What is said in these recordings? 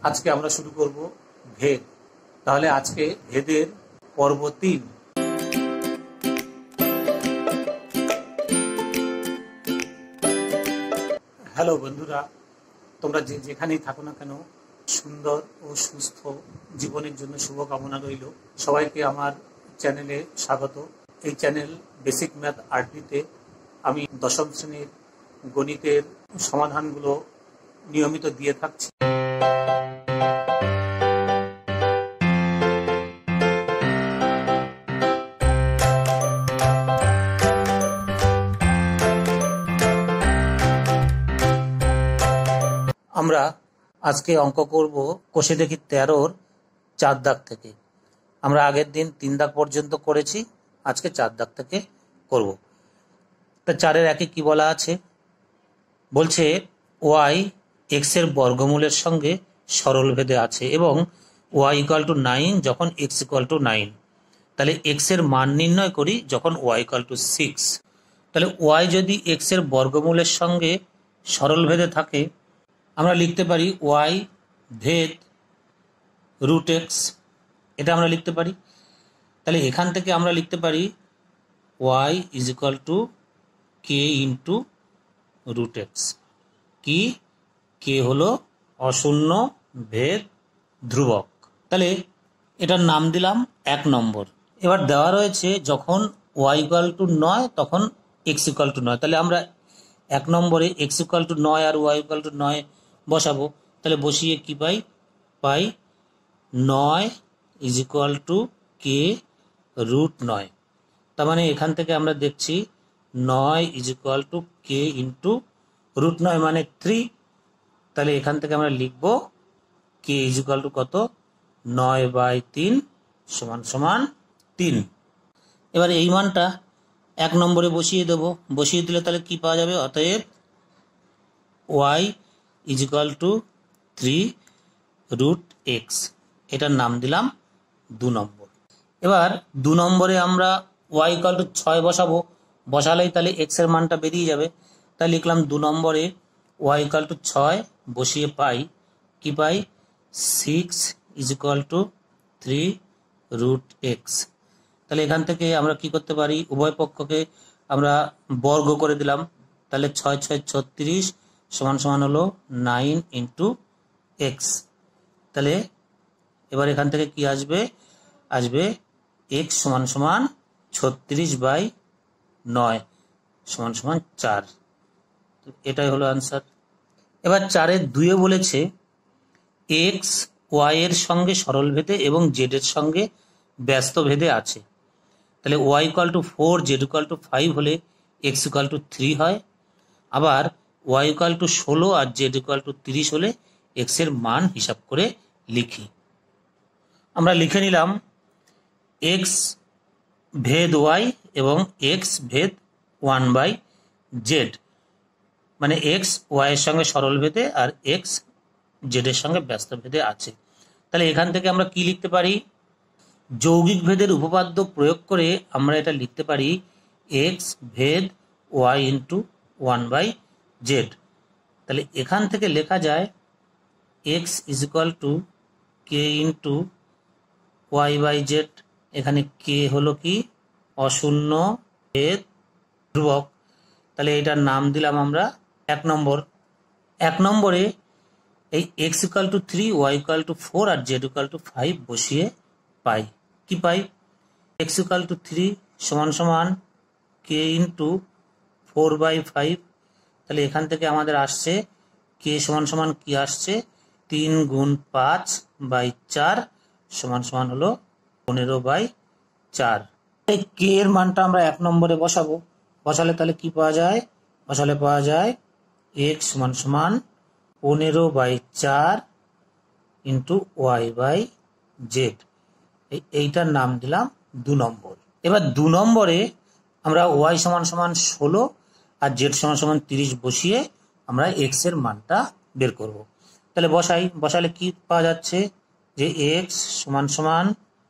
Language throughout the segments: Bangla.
আজকে আমরা শুরু করব ভেদ। তাহলে আজকে ভেদের পর্ব 3। হ্যালো বন্ধুরা, তোমরা যেখানেই থাকো না কেন, সুন্দর ও সুস্থ জীবনের জন্য শুভকামনা রইল। সবাইকে আমার চ্যানেলে স্বাগত। এই চ্যানেল বেসিক ম্যাথ আরবিতে আমি দশম শ্রেণীর গণিতের সমাধানগুলো নিয়মিত দিয়ে থাকছি। আমরা আজকে অঙ্ক করব কষে দেখি 13-র 4 দাগ থেকে। আমরা আগের দিন 3 দাগ পর্যন্ত করেছি, আজকে 4 দাগ থেকে করব। তা 4-এর 1-এ কি বলা আছে? বলছে ওয়াই এক্স এর বর্গমূলের সঙ্গে সরলভেদে আছে এবং ওয়াই ইকুয়াল টু 9 যখন এক্স ইকুয়াল টু 9। তাহলে এক্স এর মান নির্ণয় করি যখন ওয়াই ইকুয়াল টু 6। তাহলে ওয়াই যদি এক্স এর বর্গমূলের সঙ্গে সরলভেদে থাকে, আমরা লিখতে পারি ওয়াই ভেদ রুট এক্স, এটা আমরা লিখতে পারি। তাহলে এখান থেকে আমরা লিখতে পারি y is equal to k into root x. কি? কে হলো অশূন্য ভেদ ধ্রুবক। তাহলে এটার নাম দিলাম 1 নম্বর। এবার দেওয়া রয়েছে যখন ওয়াই ইকুয়াল টু 9 তখন এক্স ইকুয়াল টু 9। তাহলে আমরা 1 নম্বরে এক্স ইকুয়াল টু 9 আর ওয়াই ইকুয়াল টু 9 বসাবো। তাহলে বসিয়ে কি পাই? 9 is equal to k root 9। তার মানে এখান থেকে আমরা দেখছি 9 is equal to k into root 9 মানে 3। তাহলে এখান থেকে আমরা লিখব কে ইজ ইকুয়াল টু কত? 9/3 সমান সমান 3। এবার এই মানটা 1 নম্বরে বসিয়ে দেব। বসিয়ে দিলে তাহলে কি পাওয়া যাবে? অতএব y is equal to 3 root x. এটার নাম দিলাম 2 নম্বর। এবার 2 নম্বরে আমরা ওয়াই ইকুয়াল টু 6 বসাবো। বসালেই তাহলে এক্স এর মানটা বেরিয়ে যাবে। তাই লিখলাম 2 নম্বরে ওয়াই ইকুয়াল টু 6 বসিয়ে পাই কি পাই? 6 is equal to 3 root x. তাহলে এখান থেকে আমরা কি করতে পারি? উভয় পক্ষকে আমরা বর্গ করে দিলাম। তাহলে 6 6 36 সমান সমান হলো 9 ইন্টু এক্স। তাহলে এবার এখান থেকে কি আসবে? আসবে এক্স সমান সমান 36/9 সমান সমান 4। এটাই হলো আনসার। এবার 4-এর 2-এ বলেছে এক্স ওয়াই এর সঙ্গে সরলভেদে এবং জেড এর সঙ্গে ব্যস্ত ভেদে আছে। তাহলে y equal to 4 z equal to 5 হলে এক্স ইকুয়াল টু 3 হয়। আবার ওয়াই ইকুয়াল টু 16 আর জেড ইকুয়াল টু 30 হলে এক্স এর মান হিসাব করে লিখি। আমরা লিখে নিলাম এক্স ভেদ ওয়াই এবং এক্স ভেদ 1/z, মানে এক্স ওয়াই এর সঙ্গে সরল ভেদে আর এক্স জেড এর সঙ্গে ব্যস্ত ভেদে আছে। তাহলে এখান থেকে আমরা কি লিখতে পারি? যৌগিক ভেদের উপপাদ্য প্রয়োগ করে আমরা এটা লিখতে পারি এক্স ভেদ ওয়াই ইন্টু 1/z। তাহলে এখান থেকে লেখা যায় x is equal to k into y/z। এখানে কে হলো কি? অশূন্য ভেদ ধ্রুবক। তাহলে এটার নাম দিলাম আমরা 1 নম্বর। 1 নম্বরে এই x equal to 3 y equal to 4 আর জেড ইকুয়াল টু 5 বসিয়ে পাই কি পাই? এক্স ইকুয়াল টু 3 সমান সমান কে ইন্টু 4/5। তাহলে এখান থেকে আমাদের আসছে কে সমান সমান কি আসছে? 3 গুণ 5/4 সমান সমান হলো 15/4। এই কে এর মানটা আমরা 1 নম্বরে বসাবো। বসালে তাহলে কি পাওয়া যায়? বসালে পাওয়া যায় এক্স সমান সমান 15/4 ইন্টু y/z। এইটার নাম দিলাম 2 নম্বর। এবার 2 নম্বরে আমরা ওয়াই সমান সমান 16 আর জেড সমান সমান 30 বসিয়ে আমরা এক্স এর মানটা বের করব। তাহলে বসালে কি পাওয়া যাচ্ছে? যে এক্স সমান সমান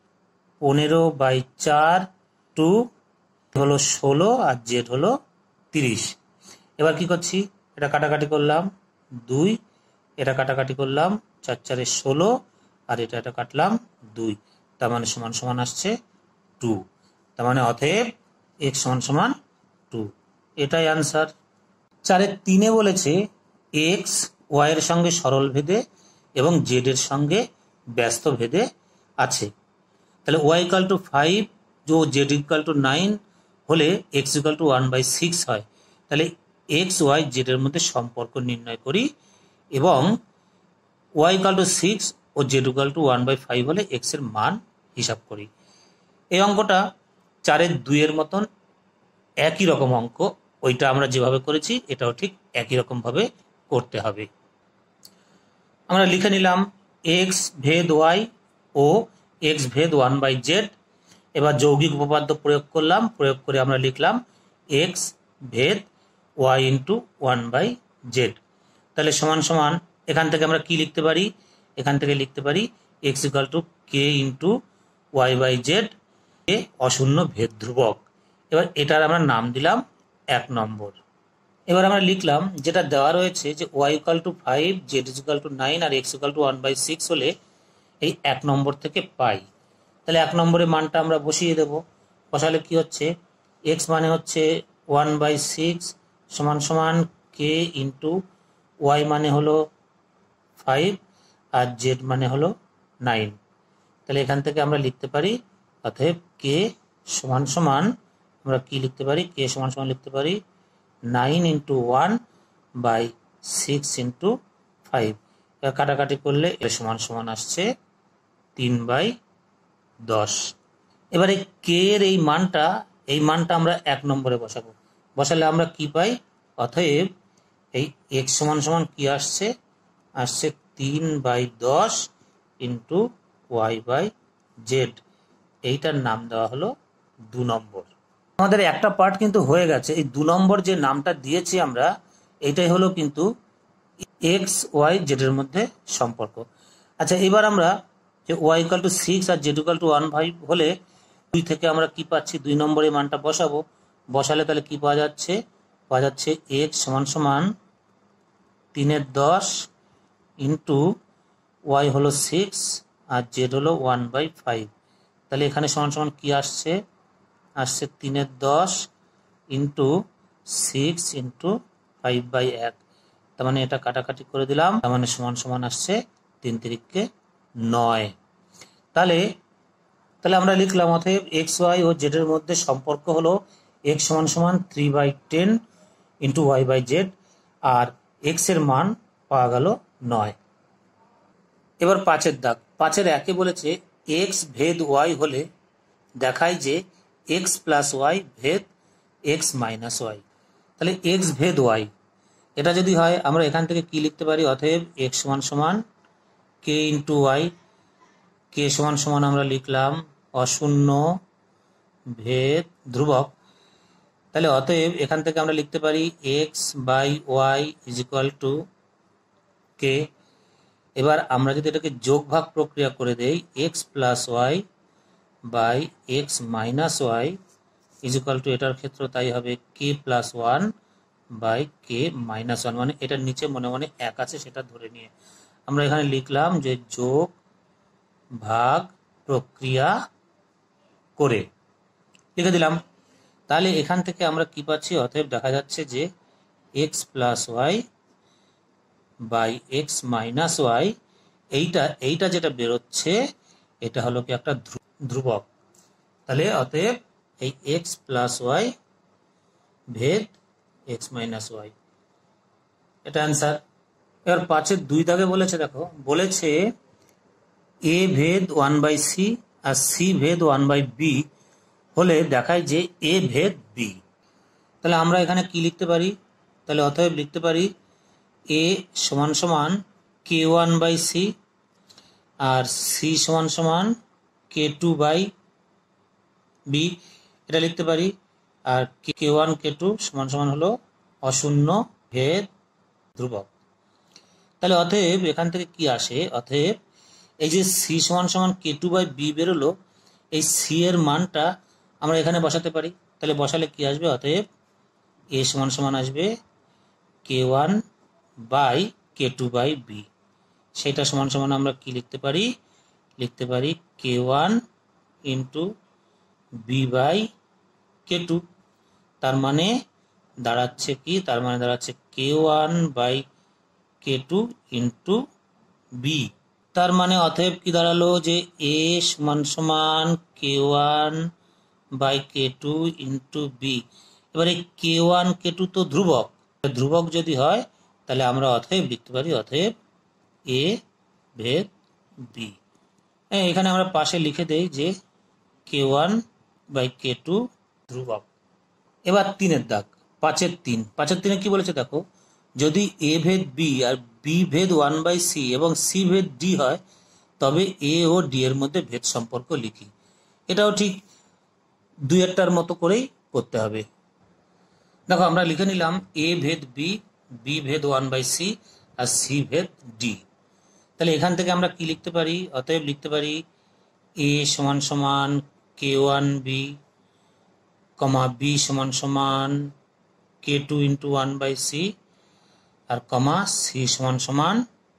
15/4 টু হলো 16 আর জেড হলো 30। এবার কি করছি? এটা কাটাকাটি করলাম, 2 এটা কাটাকাটি করলাম, 4 4 16, আর এটা কাটলাম 2, তার মানে সমান সমান আসছে 2। তার মানে অতএব x সমান সমান 2, এটাই আনসার। 4 3 বলেছে x y এর সঙ্গে সরল ভেদে এবং z এর সঙ্গে ব্যস্ত ভেদে আছে। তাহলে y ইকুয়াল টু 5 जो z ইকুয়াল টু 9 হলে x ইকুয়াল টু 1/6 হয়। তাহলে x y z এর মধ্যে সম্পর্ক নির্ণয় করি এবং y ইকুয়াল টু 6 ও z ইকুয়াল টু 1/5 হলে x এর মান হিসাব করি। এই অঙ্কটা 4 2 এর মতন একই রকম অঙ্ক, ওইটা আমরা যেভাবে করেছি এটাও ঠিক একই রকম ভাবে করতে হবে। আমরা লিখে নিলাম x ভেদ y ও x ভেদ 1/z। এবার যৌগিক উপপাদ্য প্রয়োগ করলাম, প্রয়োগ করে আমরা লিখলাম x ভেদ y ইন্টু 1/z। তাহলে সমান সমান এখান থেকে আমরা কি লিখতে পারি, এখান থেকে লিখতে পারি x equal to k into y/z, এ অশূন্য ভেদ ধ্রুবক। এবার এটার আমরা নাম দিলাম 1 নম্বর। এবার আমরা লিখলাম যেটা দেওয়া রয়েছে যে y equal to 5, z equal to 9 আর x ইকুয়াল টু 1/6 হলে এই 1 নম্বর থেকে পাই। তাহলে 1 নম্বরের মানটা আমরা বসিয়ে দেব। বসালে কি হচ্ছে, x মানে হচ্ছে 1/6 সমান সমান k ইন্টু y মানে হলো 5 আর z মানে হলো 9। তাহলে এখান থেকে আমরা লিখতে পারি অতএব k সমান সমান আমরা কি লিখতে পারি, k সমান সমান লিখতে পারি 9 ইন্টু 1/6 ইন্টু 5। এবার কাটাকাটি করলে এ সমান সমান আসছে 3/10। এবারে কে এর এই মানটা আমরা 1 নম্বরে বসাবো। বসালে আমরা কি পাই, অতএব এই x সমান সমান কি আসছে, আসছে 3/10 ইন্টু y/z। এইটার নাম দেওয়া হলো 2 নম্বর। আমাদের একটা পার্ট কিন্তু হয়ে গেছে। এই 2 নম্বর যে নামটা দিয়েছি আমরা, এইটাই হলো কিন্তু x y z এর মধ্যে সম্পর্ক। আচ্ছা, এবার আমরা যে y ইকুয়াল টু 6 আর z ইকুয়াল টু 1/5 হলে 2 থেকে আমরা কি পাচ্ছি, 2 নম্বরে মানটা বসাবো। বসালে তাহলে কি পাওয়া যাচ্ছে, পাওয়া যাচ্ছে x সমান সমান 3/10 ইন্টু y হলো 6 আর z হলো 1/5। তাহলে এখানে সমান সমান কি আসছে, আসছে 3/10 ইন্টু 6 ইন্টু 5/1। তার মানে এটা কাটাকাটি করে দিলাম, তার মানে সমান সমান আসছে 3 3 9। তাহলে আমরা লিখলাম অতএব এক্স ওয়াই ও জেড এর মধ্যে সম্পর্ক হলো x সমান সমান 3/10 ইন্টু y/z, আর x এর মান পাওয়া গেল 9। এবার 5 দাগ, 5 1 বলেছে x ভেদ y হলে দেখায় যে x প্লাস y ভেদ x মাইনাস y। তাহলে x ভেদ y এটা যদি হয় আমরা এখান থেকে কি লিখতে পারি, অতএব x সমান সমান k ইন্টু y। k সমান সমান আমরা লিখলাম অশূন্য ভেদ ধ্রুবক। তাহলে অতএব এখান থেকে আমরা লিখতে পারি x by y is equal to k। এবার আমরা যদি এটাকে যোগ ভাগ প্রক্রিয়া করে দেই, x plus y by x minus y is equal to, এটার ক্ষেত্রে তাই হবে k plus 1 by k minus 1, মানে এটার নিচে মনে মনে 1 আছে সেটা ধরে নিয়ে আমরা এখানে লিখলাম যে যোগ ভাগ প্রক্রিয়া করে লিখে দিলাম। তাহলে এখান থেকে আমরা কি পাচ্ছি, অতএব দেখা যাচ্ছে যে x plus y by x minus y, এইটা যেটা বেরোচ্ছে এটা হলো কি একটা ধ্রুবক। তাহলে অতএব এই x প্লাস ওয়াই ভেদ এক্স মাইনাস ওয়াই, এটা অ্যান্সার। এবার 5 2 দাগে বলেছে, দেখো বলেছে a ভেদ 1/c আর c ভেদ 1/b হলে দেখায় যে a ভেদ b। তাহলে আমরা এখানে কি লিখতে পারি, তাহলে অতএব লিখতে পারি a সমান সমান k1/c আর c সমান সমান k2/b, এটা লিখতে পারি। আর k1 k2 সমান সমান হলো অশূন্য ভেদ ধ্রুবক। তাহলে অতএব এখান থেকে কি আসে, অতএব এই যে c সমান সমান k2/b বেরোলো, এই c এর মানটা আমরা এখানে বসাতে পারি। তাহলে বসালে কি আসবে, অতএব a সমান সমান আসবে k1 বাই k2/b। সেটা সমান সমান আমরা কি লিখতে পারি? লিখতে পারি k1 ইন্টু b/k2। তার মানে দাঁড়াচ্ছে কি? তার মানে দাঁড়াচ্ছে k1/k2 ইন্টু বি। তার মানে অতএব কি দাঁড়ালো যে a সমান সমান k1/k2 ইন্টু বি। এবারে k1 k2 তো ধ্রুবক, ধ্রুবক যদি হয় তাহলে আমরা অতএব লিখতে পারি অতএব a ভেদ বি। এখানে আমরা পাশে লিখে দেই যে k1/k2 ধ্রুবক। এবার 3-এর দাগ, 5-এর 3। 5-এর 3-এ কি বলেছে দেখো, যদি a ভেদ b আর b ভেদ 1/c এবং c ভেদ d হয় তবে a ও d এর মধ্যে ভেদ সম্পর্ক লিখি। এটাও ঠিক 2-এরটার মতো করেই করতে হবে। দেখো আমরা লিখে নিলাম a ভেদ b, b ভেদ 1/c আর c ভেদ d। তাহলে এখান থেকে আমরা কি লিখতে পারি? অতএব লিখতে পারি a সমান সমান k1b, b সমান সমান k2 ইন্টু 1/c আর c সমান সমান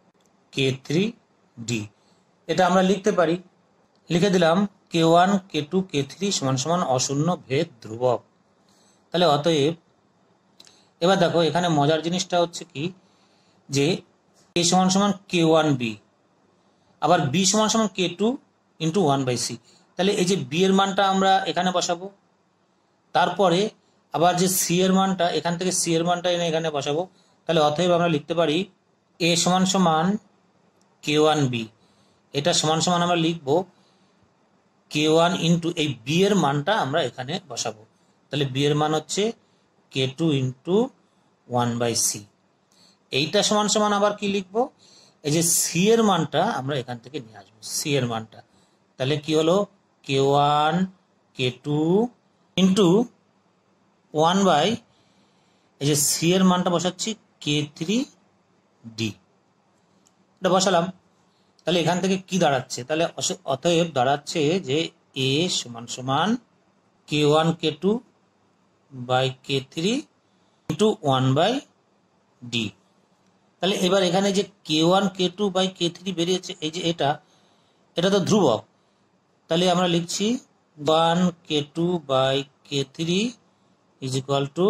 k3d। এটা আমরা লিখতে পারি। লিখে দিলাম k1 k2 k3 সমান সমান অশূন্য ভেদ ধ্রুবক। তাহলে অতএব এবার দেখো এখানে মজার জিনিসটা হচ্ছে কি যে a সমান সমান k1b, আবার b সমান সমান k2 ইন্টু 1/c। তাহলে এই যে b এর মানটা আমরা এখানে বসাবো, তারপরে আবার যে c এর মানটা এখান থেকে c এর মানটা এনে এখানে বসাবো। তাহলে অতএব আমরা লিখতে পারি a সমান সমান k1b, এটা সমান সমান আমরা লিখব k1 ইন্টু এই b এর মানটা আমরা এখানে বসাবো। তাহলে b এর মান হচ্ছে k2 ইন্টু 1/c। এইটা সমান সমান আবার কি লিখবো? এই যে c এর মানটা আমরা এখান থেকে নিয়ে আসবো, c এর মানটা। তাহলে কি হলো k1 k2 ইন্টু 1/, এই যে c এর মানটা বসাচ্ছি k3d, এটা বসালাম। তাহলে এখান থেকে কি দাঁড়াচ্ছে? তাহলে অতএব দাঁড়াচ্ছে যে a সমান সমান k1 k2 by k3 into 1/d। তাহলে এবার এখানে যে k1 k2 বাই k3 বেরিয়েছে, এই যে এটা তো ধ্রুবক। তাহলে আমরা লিখছি 1 k2 by k3 is equal two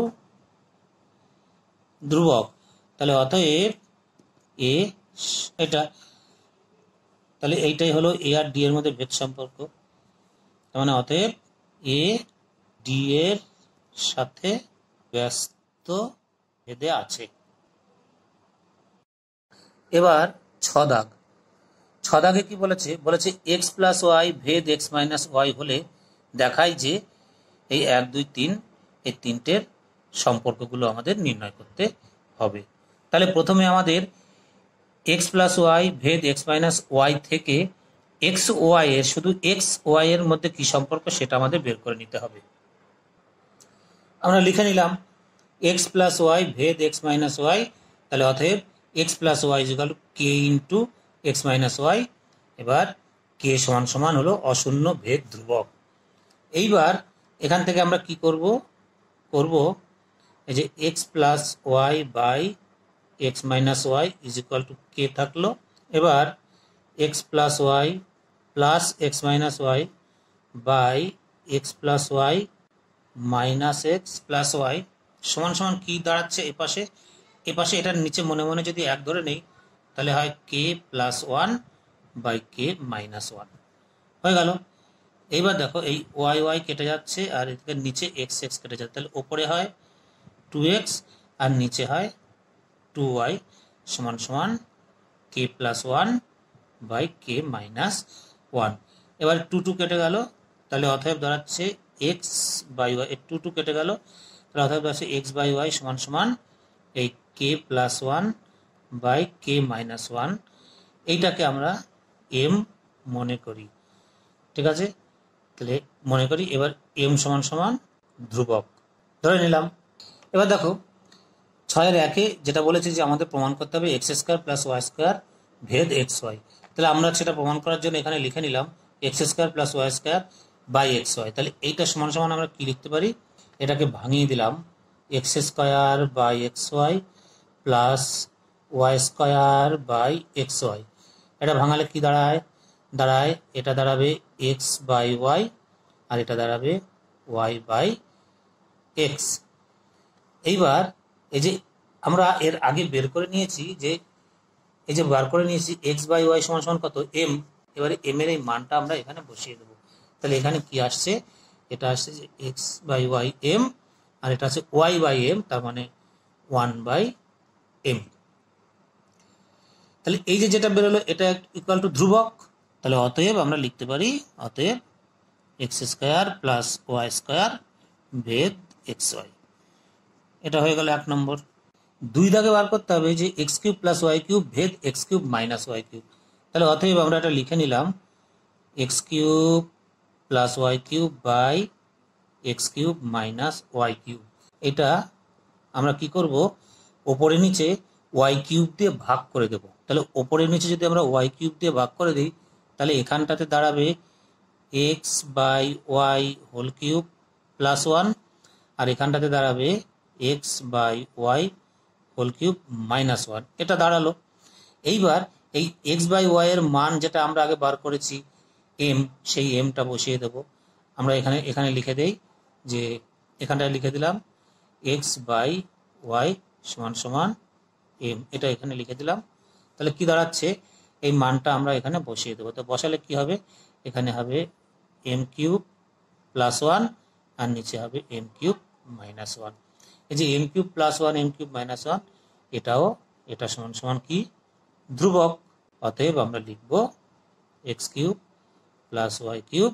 ধ্রুবক। তাহলে অতএব a এটা, তাহলে এইটাই হলো a আর d এর মধ্যে ভেদ সম্পর্ক। তার মানে অতএব a d এর সাথে ব্যস্ত ভেদে আছে। এবার 6 দাগ। 6 দাগে কি বলেছে? বলেছে x প্লাস ওয়াই ভেদ x মাইনাস ওয়াই হলে দেখায় যে এই 1 2 3 এই তিনটের সম্পর্কগুলো আমাদের নির্ণয় করতে হবে। তাহলে প্রথমে আমাদের x প্লাস ওয়াই ভেদ x মাইনাস ওয়াই থেকে x ওয়াই এর শুধু x ওয়াই এর মধ্যে কি সম্পর্ক সেটা আমাদের বের করে নিতে হবে। আমরা লিখে নিলাম x প্লাস ওয়াই ভেদ x মাইনাস ওয়াই। তাহলে অতএব x plus y is equal to k into x minus y. এবার k সমান সমান হলো অশূন্য ভেদ ধ্রুবক। এইবার এখান থেকে আমরা কি করব? এই যে x plus y by x minus y is equal to k থাকলো। এবার x plus y plus x minus y by x plus y minus x plus y সমান সমান কি দাঁড়াচ্ছে? এপাশে এটার নিচে মনে মনে যদি 1 ধরে নেই তাহলে হয় k plus 1 by k minus 1 হয়ে গেল। এইবার দেখো এই ওয়াই ওয়াই কেটে যাচ্ছে আর এদিকে নিচে এক্স এক্স কেটে যাচ্ছে, তাহলে ওপরে হয় 2x আর নিচে হয় 2y সমান সমান k plus 1 by k minus 1। এবার 2 2 কেটে গেল, তাহলে অতএব দাঁড়াচ্ছে x বাই ওয়াই, 2 2 কেটে গেল, তাহলে অতএব দাঁড়াচ্ছে x বাই ওয়াই সমান সমান এই k plus 1 by k minus 1। এইটাকে আমরা m মনে করি, ঠিক আছে? তাহলে মনে করি এবার m সমান সমান ধ্রুবক ধরে নিলাম। এবার দেখো 6-এর 1-এ যেটা বলেছে যে আমাদের প্রমাণ করতে হবে x square plus y square ভেদ এক্স ওয়াই। তাহলে আমরা সেটা প্রমাণ করার জন্য এখানে লিখে নিলাম x square plus y square by x y. তাহলে এইটা সমান সমান আমরা কি লিখতে পারি? এটাকে ভাঙিয়ে দিলাম x square by x y plus y square by x y. এটা ভাঙালে কি দাঁড়ায়? এটা দাঁড়াবে এক্স বাই ওয়াই, আর এটা দাঁড়াবে ওয়াই বাই এক্স। এইবার এই যে আমরা এর আগে বের করে নিয়েছি যে এক্স বাই ওয়াই সমান সমান কত? এম। এবারে এম এর এই মানটা আমরা এখানে বসিয়ে দেবো। তাহলে এখানে কি আসছে? এটা আসছে যে এক্স বাই ওয়াই এম, আর এটা আছে ওয়াই বাই এম, তার মানে 1/m। তাহলে এই যে যেটা বেরোলো এটা ইকুয়াল টু ধ্রুবক। তাহলে অতএব আমরা লিখতে পারি, অতএব x square plus y square ভেদ এক্স ওয়াই। এটা হয়ে গেল 1 নম্বর। 2 দাগে বার করতে হবে যে x cube plus y cube ভেদ x cube minus y cube. তাহলে অতএব আমরা এটা লিখে নিলাম x cube plus y cube by x cube minus y cube. এটা আমরা কি করব? ওপরে নিচে ওয়াই কিউব দিয়ে ভাগ করে দেব। তাহলে ওপরে নিচে যদি আমরা ওয়াই কিউব দিয়ে ভাগ করে দিই, তাহলে এখানটাতে দাঁড়াবে x by y whole cube plus 1, আর এখানটাতে দাঁড়াবে x by y whole cube minus 1। এটা দাঁড়ালো। এইবার এই এক্স বাই ওয়াই এর মান যেটা আমরা আগে বার করেছি এম, সেই এমটা বসিয়ে দেব। আমরা এখানে লিখে দেই যে এখানটায় লিখে দিলাম এক্স বাই ওয়াই সমান সমান এম, এটা এখানে লিখে দিলাম। তাহলে কি দাঁড়াচ্ছে? এই মানটা আমরা এখানে বসিয়ে দেবো। তো বসালে কি হবে? এখানে হবে এম কিউব প্লাস 1, আর নিচে হবে এম কিউব মাইনাস 1। এই যে m cube plus 1 m cube minus 1 এটা সমান সমান কি? ধ্রুবক। অতএব আমরা লিখব x cube plus y cube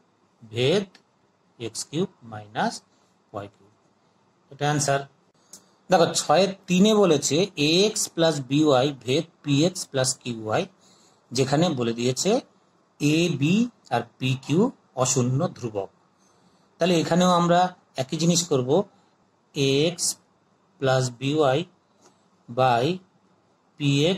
ভেদ x cube minus y cube. এটা অ্যান্সার। দেখো 6-3 বলেছে ax প্লাস by ভেদ px প্লাস qy, যেখানে বলে দিয়েছে a b R p q অশূন্য ধ্রুবক। তাহলে এখানেও আমরা একই জিনিস করব, ax plus by by px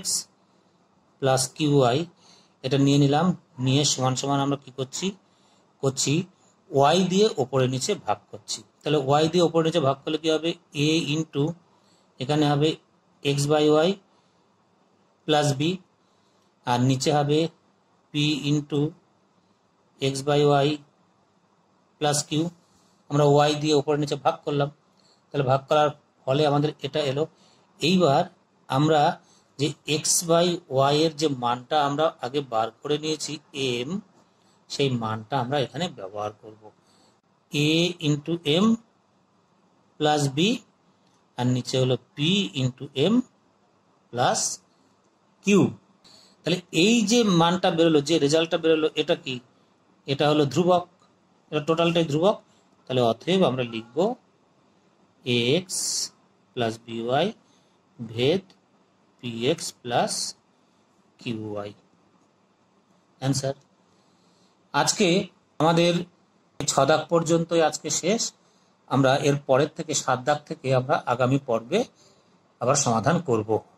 plus qy এটা নিয়ে নিলাম। নিয়ে সমান সমান আমরা কি করছি y দিয়ে ওপরে নিচে ভাগ করছি। তাহলে y দিয়ে ওপরে নিচে ভাগ করলে কি হবে? a ইন্টু এখানে হবে x by y plus b, আর নিচে হবে p into x by y plus q. আমরা ওয়াই দিয়ে ওপরে নিচে ভাগ করলাম। তাহলে ভাগ করার ফলে আমাদের এটা এলো। এইবার আমরা যে এক্স বাই ওয়াই এর যে মানটা আমরা আগে বার করে নিয়েছি এম, সেই মানটা আমরা এখানে ব্যবহার করব। A into m plus b, আর নিচে হলো p into m plus q. তাহলে এই যে মানটা বেরোলো, যে রেজাল্টটা বেরোলো, এটা কি? এটা হলো ধ্রুবক। এটা টোটালটাই ধ্রুবক। তাহলে অতএব আমরা লিখব এক্স প্লাস বিওয়াই ভেদ p x plus q y. Answer. আজকে আমাদের 6 দাগ পর্যন্তই আজকে শেষ। আমরা এর পরের থেকে 7 দাগ থেকে আমরা আগামী পর্বে আবার সমাধান করব।